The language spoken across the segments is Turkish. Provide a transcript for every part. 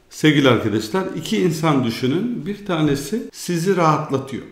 Sevgili arkadaşlar, iki insan düşünün. Bir tanesi sizi rahatlatıyor.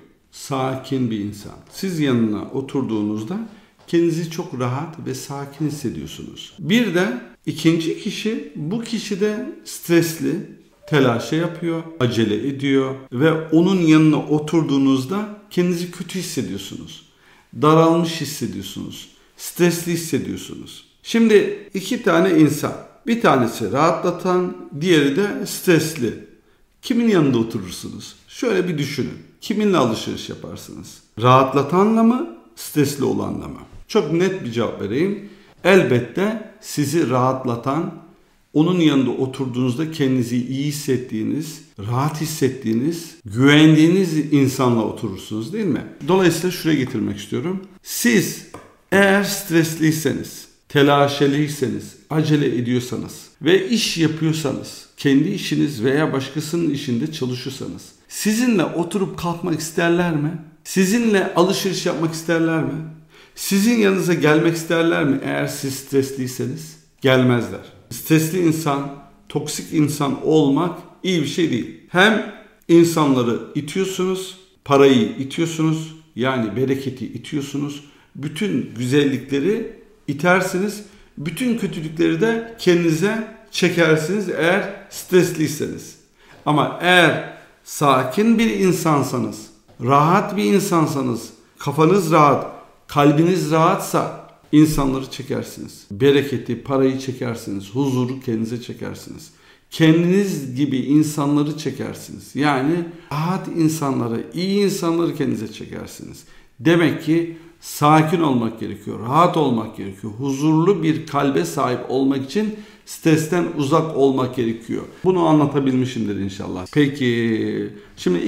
Sakin bir insan. Siz yanına oturduğunuzda kendinizi çok rahat ve sakin hissediyorsunuz. Bir de ikinci kişi, bu kişi de stresli, telaşa yapıyor, acele ediyor ve onun yanına oturduğunuzda kendinizi kötü hissediyorsunuz. Daralmış hissediyorsunuz. Stresli hissediyorsunuz. Şimdi iki tane insan. Bir tanesi rahatlatan, diğeri de stresli. Kimin yanında oturursunuz? Şöyle bir düşünün. Kiminle alışveriş yaparsınız? Rahatlatanla mı, stresli olanla mı? Çok net bir cevap vereyim. Elbette sizi rahatlatan, onun yanında oturduğunuzda kendinizi iyi hissettiğiniz, rahat hissettiğiniz, güvendiğiniz insanla oturursunuz, değil mi? Dolayısıyla şuraya getirmek istiyorum. Siz eğer stresliyseniz, telaşeliyseniz, acele ediyorsanız ve iş yapıyorsanız, kendi işiniz veya başkasının işinde çalışıyorsanız, sizinle oturup kalkmak isterler mi? Sizinle alışveriş yapmak isterler mi? Sizin yanınıza gelmek isterler mi eğer siz stresliyseniz? Gelmezler. Stresli insan, toksik insan olmak iyi bir şey değil. Hem insanları itiyorsunuz, parayı itiyorsunuz, yani bereketi itiyorsunuz, bütün güzellikleri itersiniz, bütün kötülükleri de kendinize çekersiniz eğer stresliyseniz. Ama eğer sakin bir insansanız, rahat bir insansanız, kafanız rahat, kalbiniz rahatsa insanları çekersiniz. Bereketi, parayı çekersiniz, huzuru kendinize çekersiniz. Kendiniz gibi insanları çekersiniz. Yani rahat insanları, iyi insanları kendinize çekersiniz. Demek ki sakin olmak gerekiyor, rahat olmak gerekiyor. Huzurlu bir kalbe sahip olmak için stresten uzak olmak gerekiyor. Bunu anlatabilmişimdir inşallah. Peki, şimdi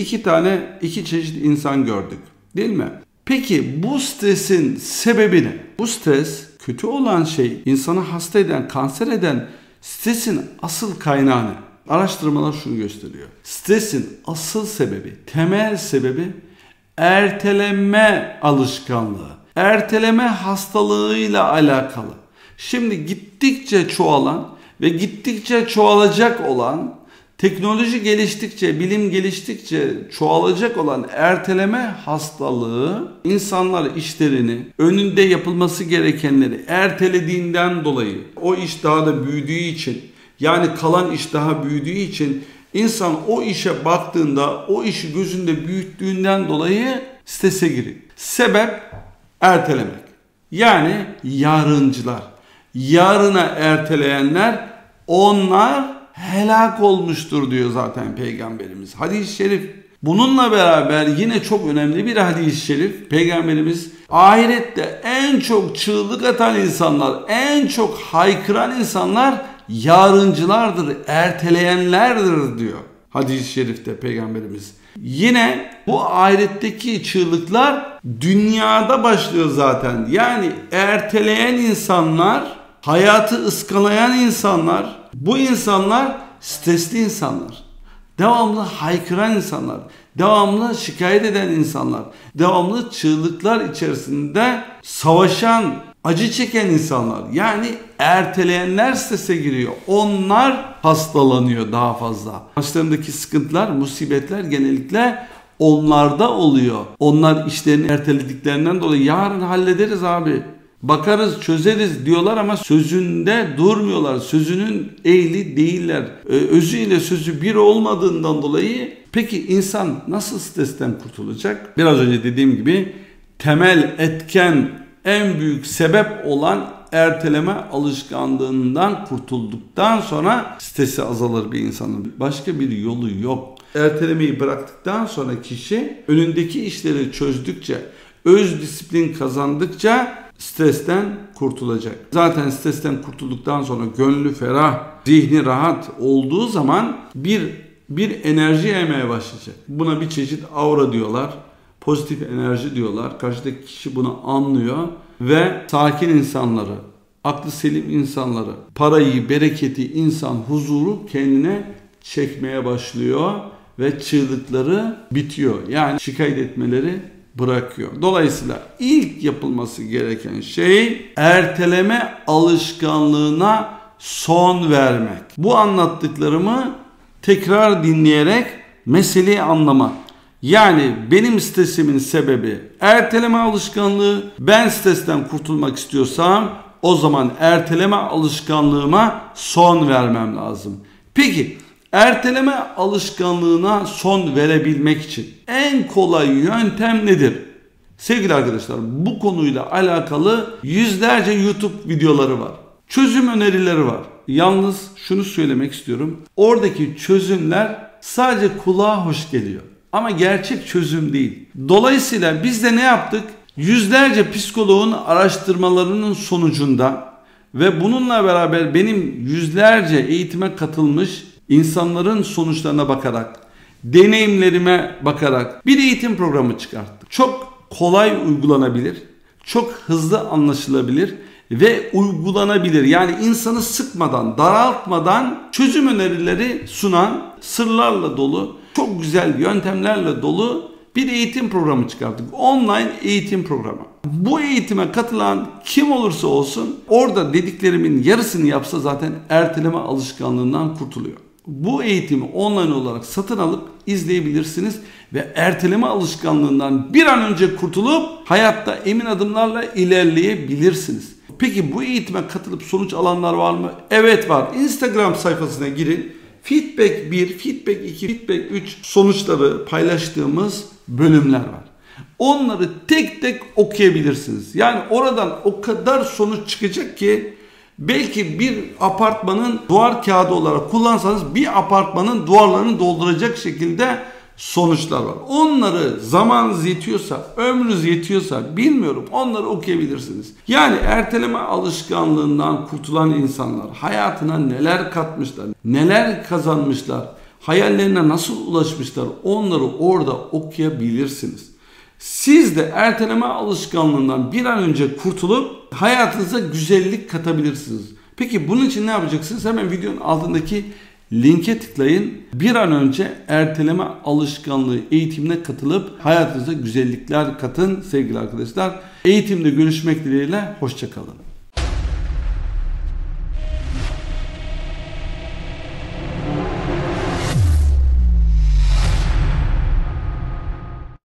iki çeşit insan gördük, değil mi? Peki bu stresin sebebi ne? Bu stres, kötü olan şey, insanı hasta eden, kanser eden stresin asıl kaynağı ne? Araştırmalar şunu gösteriyor. Stresin asıl sebebi, temel sebebi erteleme alışkanlığı. Erteleme hastalığıyla alakalı. Şimdi gittikçe çoğalan ve gittikçe çoğalacak olan, teknoloji geliştikçe, bilim geliştikçe çoğalacak olan erteleme hastalığı, insanlar işlerini, önünde yapılması gerekenleri ertelediğinden dolayı, o iş daha da büyüdüğü için, yani kalan iş daha büyüdüğü için insan o işe baktığında, o işi gözünde büyüttüğünden dolayı strese giriyor. Sebep ertelemek. Yani yarıncılar. Yarına erteleyenler, onlar helak olmuştur diyor zaten Peygamberimiz. Hadis-i şerif. Bununla beraber yine çok önemli bir hadis-i şerif. Peygamberimiz ahirette en çok çığlık atan insanlar, en çok haykıran insanlar yarıncılardır, erteleyenlerdir diyor hadis-i şerifte Peygamberimiz. Yine bu ahiretteki çığlıklar dünyada başlıyor zaten. Yani erteleyen insanlar, hayatı ıskalayan insanlar, bu insanlar stresli insanlar. Devamlı haykıran insanlar, devamlı şikayet eden insanlar, devamlı çığlıklar içerisinde savaşan, acı çeken insanlar. Yani erteleyenler strese giriyor. Onlar hastalanıyor daha fazla. Başlarındaki sıkıntılar, musibetler genellikle onlarda oluyor. Onlar işlerini ertelediklerinden dolayı yarın hallederiz abi, bakarız, çözeriz diyorlar ama sözünde durmuyorlar. Sözünün ehli değiller. Özüyle sözü bir olmadığından dolayı peki insan nasıl stresten kurtulacak? Biraz önce dediğim gibi temel etken, en büyük sebep olan erteleme alışkanlığından kurtulduktan sonra stresi azalır bir insanın. Başka bir yolu yok. Ertelemeyi bıraktıktan sonra kişi önündeki işleri çözdükçe, öz disiplin kazandıkça stresten kurtulacak. Zaten stresten kurtulduktan sonra gönlü ferah, zihni rahat olduğu zaman bir enerji yemeye başlayacak. Buna bir çeşit aura diyorlar. Pozitif enerji diyorlar. Karşıdaki kişi bunu anlıyor ve sakin insanları, aklı selim insanları, parayı, bereketi, insan, huzuru kendine çekmeye başlıyor ve çığlıkları bitiyor. Yani şikayet etmeleri bırakıyor. Dolayısıyla ilk yapılması gereken şey erteleme alışkanlığına son vermek. Bu anlattıklarımı tekrar dinleyerek meseleyi anlama. Yani benim stresimin sebebi erteleme alışkanlığı. Ben stresten kurtulmak istiyorsam o zaman erteleme alışkanlığıma son vermem lazım. Peki erteleme alışkanlığına son verebilmek için en kolay yöntem nedir? Sevgili arkadaşlar, bu konuyla alakalı yüzlerce YouTube videoları var. Çözüm önerileri var. Yalnız şunu söylemek istiyorum. Oradaki çözümler sadece kulağa hoş geliyor. Ama gerçek çözüm değil. Dolayısıyla biz de ne yaptık? Yüzlerce psikoloğun araştırmalarının sonucunda ve bununla beraber benim yüzlerce eğitime katılmış insanların sonuçlarına bakarak, deneyimlerime bakarak bir eğitim programı çıkarttık. Çok kolay uygulanabilir, çok hızlı anlaşılabilir ve uygulanabilir. Yani insanı sıkmadan, daraltmadan çözüm önerileri sunan, sırlarla dolu, çok güzel yöntemlerle dolu bir eğitim programı çıkarttık. Online eğitim programı. Bu eğitime katılan kim olursa olsun orada dediklerimin yarısını yapsa zaten erteleme alışkanlığından kurtuluyor. Bu eğitimi online olarak satın alıp izleyebilirsiniz ve erteleme alışkanlığından bir an önce kurtulup hayatta emin adımlarla ilerleyebilirsiniz. Peki bu eğitime katılıp sonuç alanlar var mı? Evet var. Instagram sayfasına girin. Feedback 1, Feedback 2, Feedback 3 sonuçları paylaştığımız bölümler var. Onları tek tek okuyabilirsiniz. Yani oradan o kadar sonuç çıkacak ki belki bir apartmanın duvar kağıdı olarak kullansanız bir apartmanın duvarlarını dolduracak şekilde sonuçlar var. Onları zamanınız yetiyorsa, ömrünüz yetiyorsa bilmiyorum, onları okuyabilirsiniz. Yani erteleme alışkanlığından kurtulan insanlar hayatına neler katmışlar, neler kazanmışlar, hayallerine nasıl ulaşmışlar, onları orada okuyabilirsiniz. Siz de erteleme alışkanlığından bir an önce kurtulup hayatınıza güzellik katabilirsiniz. Peki bunun için ne yapacaksınız? Hemen videonun altındaki linke tıklayın. Bir an önce erteleme alışkanlığı eğitimine katılıp hayatınıza güzellikler katın sevgili arkadaşlar. Eğitimde görüşmek dileğiyle. Hoşça kalın.